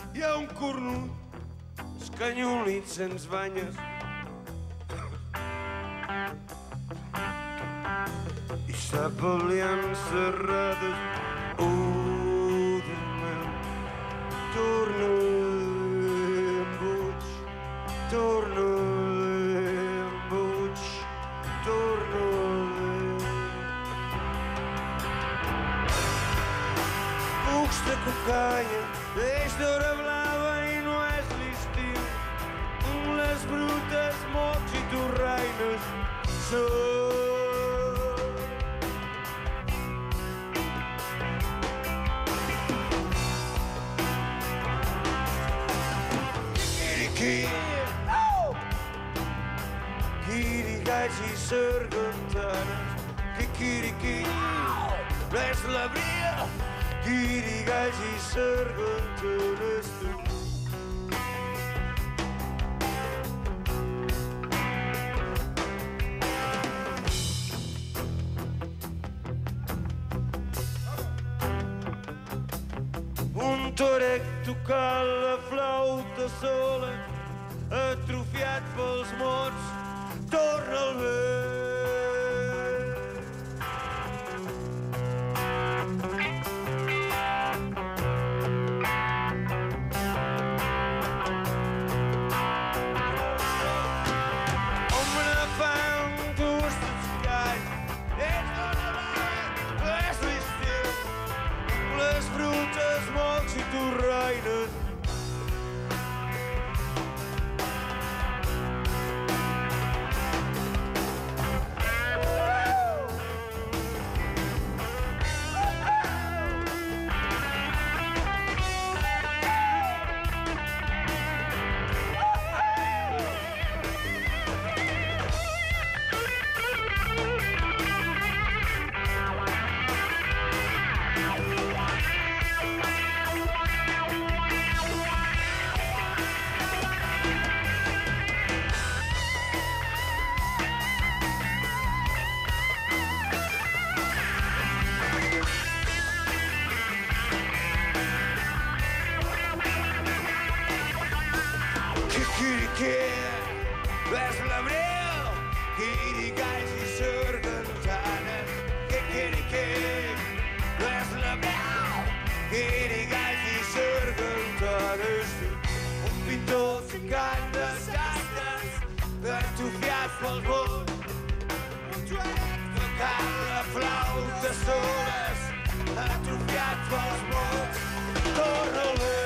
hi ha un cornut escanyolit sense banyes i sap aliances errades. Torna em boig, torna em boig, torna cucs de cocanya, peix d'hora blava i no és l'estiu. Les brutes, mocs i torraines són Quirigais i sargantanes, quiquiriquí, res l'abril, quirigais i sargantanes tu. Un torec tocant la flauta sola, atrofiat pels mots, torna al vent. Omen a fan towards the sky, it's gonna rain, és l'estiu. Les brutes, mocs i torraines ves l'abril, quirigais i sargantanes, ves l'abril, quirigais i sargantanes. Un pintor ficant desgastes, atrofiat pel vot, un joanet tocant la flauta soles, atrofiat pels mots, torna al vent.